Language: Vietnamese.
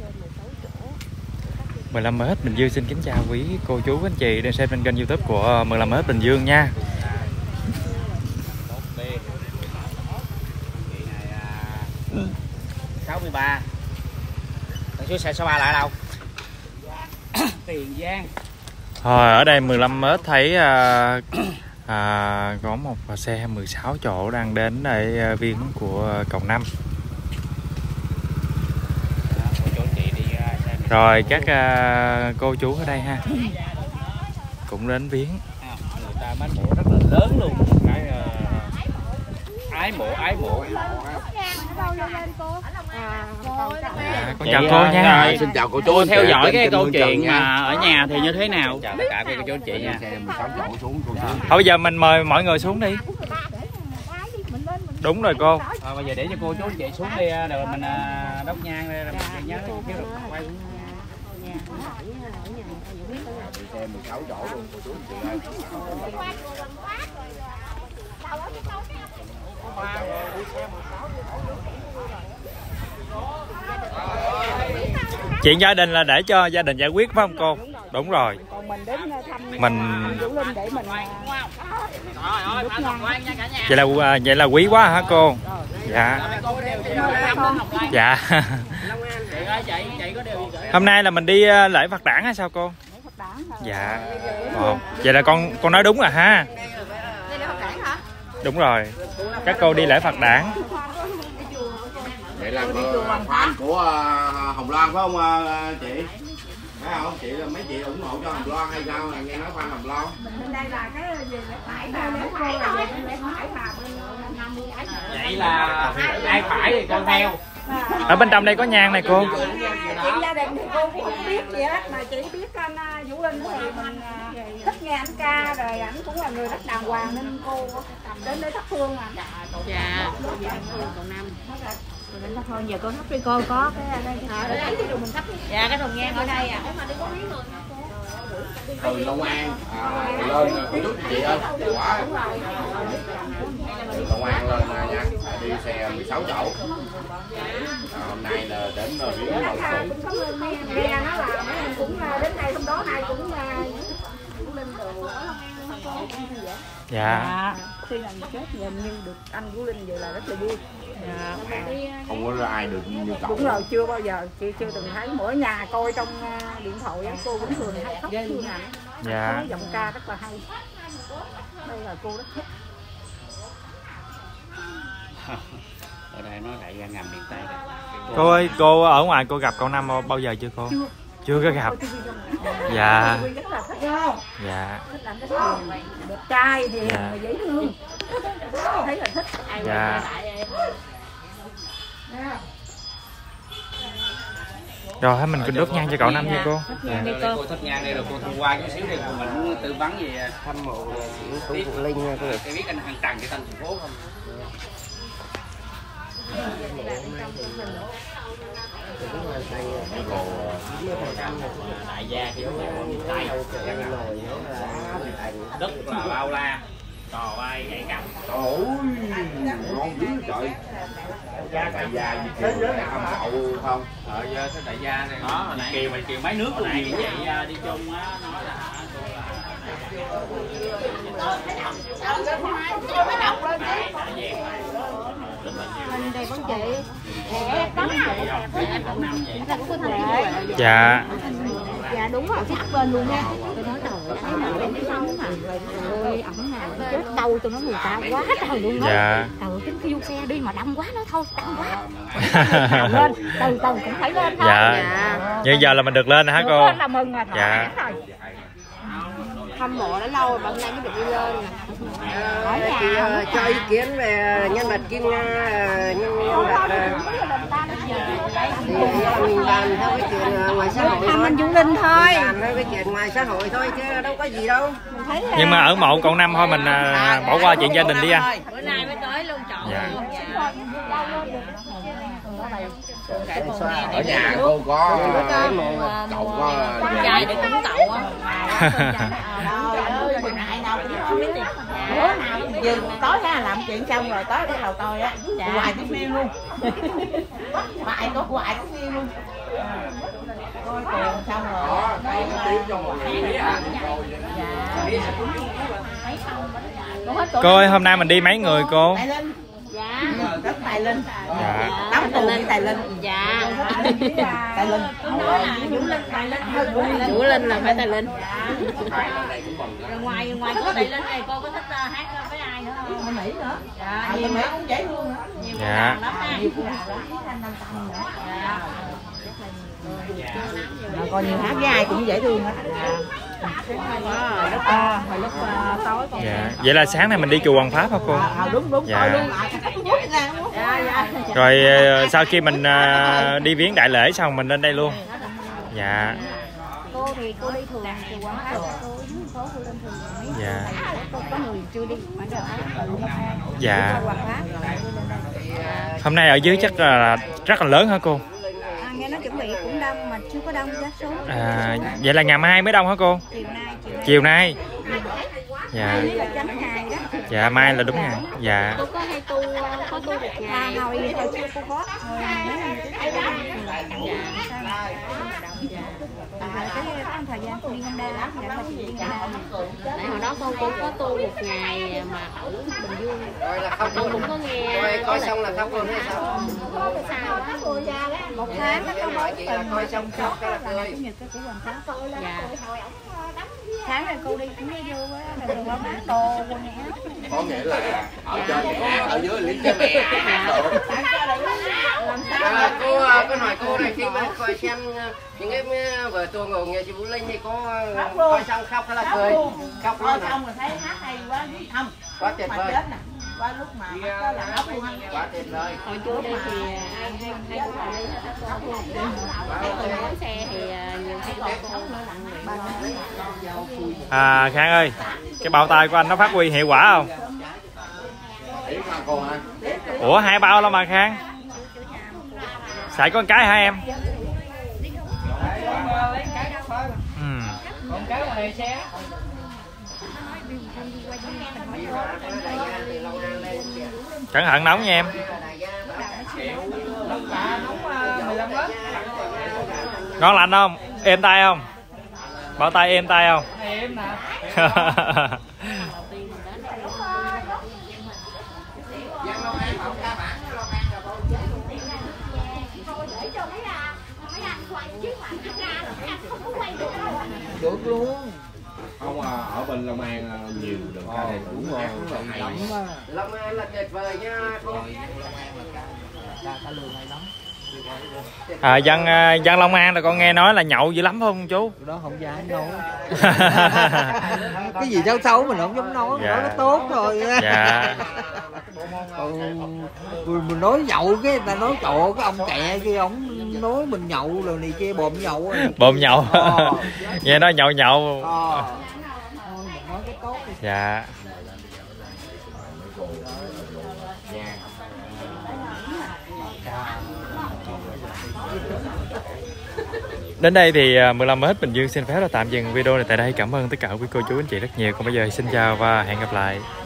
15m Bình Dương xin kính chào quý cô chú anh chị đang xem trên kênh YouTube của 15m Bình Dương nha. Ừ. 63. Thằng số 63 lại đâu? Tiền Giang. Rồi ở đây 15m thấy có một xe 16 chỗ đang đến đây viếng của cầu 5. Rồi các cô chú ở đây ha cũng đến viếng. Người ta bán mộ rất là lớn luôn. Cái ái mộ. Con chào cô nha. Xin chào cô chú. Cô theo dõi cái câu chuyện mà ở nhà thì như thế nào? Chào tất cả cô chú anh chị nha. Thôi bây giờ mình mời mọi người xuống đi. Đúng rồi cô. Bây giờ để cho cô chú anh chị xuống đi rồi mình đốt nhang đây rồi mình nhớ cái quay. Xe 16 chỗ luôn cô chú anh chị ơi. Chuyện gia đình là để cho gia đình giải quyết phải không cô? Đúng rồi. Còn mình đến thăm mình Vũ Linh để mình vậy là quý quá hả cô? Dạ. Dạ. Hôm nay là mình đi lễ Phật đản hay sao cô? Dạ. Vậy là con nói đúng rồi ha. Đúng rồi. Các cô đi lễ Phật đản. Vậy là fan của Hồng Loan phải không chị? Phải không? Chị là mấy chị ủng hộ cho Hồng Loan hay sao? Nghe nói fan Hồng Loan. Bên đây là cái gì lễ phải mà lễ phải mà bên Nam đi ấy. Vậy là ai phải thì con theo. Ở bên trong đây có nhang này cô. Chuyện gia đình thì cô cũng không biết gì hết, mà chỉ biết anh Vũ Linh thì mình thích nghe anh ca, rồi ảnh cũng là người rất đàng hoàng nên cô đến đây thắp hương à. Dạ. Còn năm. Mình thắp hương giờ cô thắp đi cô có cái đây. Lấy cái mình thắp. Dạ cái thùng nhang ở đây à. Từ Long An lên cô chú chị ơi. Quá. Long An lên nha. Đi xe 16 chỗ. Hôm nay là đến viếng mộ Cảm ơn nghe nó là mấy anh cũng đến đây hôm đó nay cũng Vũ Linh đồ ở Long An. Dạ. Khi là chết nhìn như được anh Vũ Linh vậy là rất là vui. không có ai được như cậu. Đúng rồi, chưa bao giờ chị chưa từng thấy, mỗi nhà coi trong điện thoại cô cũng thường hay khóc thương ảnh. Dạ. Có giọng ca rất là hay. Đây là cô rất thích. Ở đây nói lại ra ngầm miền Tây đây. Cô ơi, cô ở ngoài cô gặp cậu Năm bao giờ chưa cô? Chưa có gặp. Dạ. Dạ. Đẹp trai thì dễ thương. Thấy là thích. Dạ. Rồi mình cứ đốt nhang cho cậu Năm nha cô. Dạ. Cô thích nhang đây rồi cô thông qua chút xíu đi cô mình tư vấn về thăm mộ của Phụ Linh nha cô. Cái biết anh hàng Trần cái tên thành phố không? Đại gia thì Tây đất là bao la, cò bay nhảy cặp. Ôi ngon dữ trời. Đại gia gì kêu là hâm hậu không? Thế đại gia này đó kiều mấy nước luôn nhiều vậy đi chung á nói là Mình đây con chị. Dạ. Dạ đúng rồi, sát bên luôn nha. Tôi nói trời thấy nào bên phía sau mà. Ôi ổng nào chết đâu tôi nói người ta quá trời luôn đó. Dạ. Trời tính kêu xe đi mà đông quá nói thôi, đông quá. Lên, từ từ cũng phải lên thôi. Dạ. Như giờ là mình được lên hả cô? Lên là mừng rồi. Dạ. Hâm mộ đã lâu mà hôm nay mới được đi lên nè. Ở nhà cho ý kiến về nhân vật Kim Nga, nhân vật thì mình bàn theo cái chuyện ngoài xã hội thăm anh Vũ Linh thôi. Bàn theo cái chuyện ngoài xã hội thôi chứ đâu có gì đâu. Nhưng mà ở mộ cậu Năm thôi mình bỏ qua chuyện gia đình đi anh. Bữa nay mới tới luôn chọn. Dạ. Ở nhà cô có cậu có trai để cúng cậu á. Trời ơi, bữa nay nào cũng không biết tiền. Bữa nào cũng dừng tối ha làm chuyện xong rồi tối bắt đầu coi á, hoài cũng phim luôn. Hoài có phim luôn. Coi cùng xong rồi. Cô ơi, hôm nay mình đi mấy người cô? Dạ. Rất Tài Linh. Dạ. Đóng Tài Linh. Tài Linh. Dạ. Tài Linh. Vũ Linh là phải Tài Linh. Ngoài có Tài Linh này cô có thích hát với ai nữa không? Mình Mỹ nữa. Dạ. Nhiều Mỹ cũng dễ thương nữa. Dạ. Còn nhiều hát với ai cũng dễ thương hết. Hồi lúc tối còn. Dạ. Vậy là sáng nay mình đi chùa Hoàng Pháp hả cô? Đúng. Dạ. Luôn. Rồi sau khi mình đi viếng đại lễ xong mình lên đây luôn. Dạ. Cô thì cô đi thường chùa Quảng Pháp, cô dưới phố cô lên thường mấy. Dạ. Có người chưa đi mà giờ Dạ. Hôm nay ở dưới chắc là rất là lớn hả cô? nghe nó chuẩn bị cũng đông mà chưa có đông giá số. Vậy là ngày mai mới đông hả cô? Chiều nay. Dạ. Dạ mai là đúng ngày. Dạ. Cô có hay tu, có tu một ngày. Hồi chưa cô có. Cái thời gian cô đi Honda lắm, tại hồi đó con cũng có tu một ngày mà ở Bình Dương. Rồi là Con cũng có nghe. coi xong là khóc luôn hay sao? Một tháng nó có mấy tuần coi xong khóc cái là Chủ nhật cái của Hoàng Pháp. Dạ. Tháng này cô đi cũng vô á, đồ bán đồ quần áo. Có nghĩa là ở trên thì hát, ở dưới lính cái mẹ. Cô hỏi cô này khi mà coi xem những cái vở tuồng của nghệ sĩ Vũ Linh thì có coi xong khóc hay là cười? Khóc luôn xong rồi thấy hát hay quá, không? Quá tuyệt vời. Quá lúc mà là khóc luôn. Quá tuyệt vời. Hồi trước đây thì ai hay cũng vào đây hết cô. Còn xe thì nhiều khi còn khóc nữa Khang ơi, cái bao tay của anh nó phát huy hiệu quả không? Ủa 2 bao lắm mà Khang. Xài có 1 cái hả em? Con cái mà này xe. Cẩn thận nóng nha em. Ngon lành không? Êm tay không? Bao tay êm tay không? Em nè. Được luôn. Không ở bên Long An nhiều đường ca đầy đủ ngon. Long An là tuyệt vời nha cô. Dân Long An là con nghe nói là nhậu dữ lắm không chú? Đó không dám nói. Cái gì xấu mình không dám nói, dạ. Nói nó tốt thôi. Dạ. Mình nói nhậu cái người ta nói trời ơi, cái ông kẹ kia ông nói mình nhậu rồi này kia, bồm nhậu. Bồm nhậu. Nghe nói nhậu nhậu. Dạ. Đến đây thì 15 hết Bình Dương xin phép là tạm dừng video này tại đây. Cảm ơn tất cả quý cô chú anh chị rất nhiều. Còn bây giờ xin chào và hẹn gặp lại.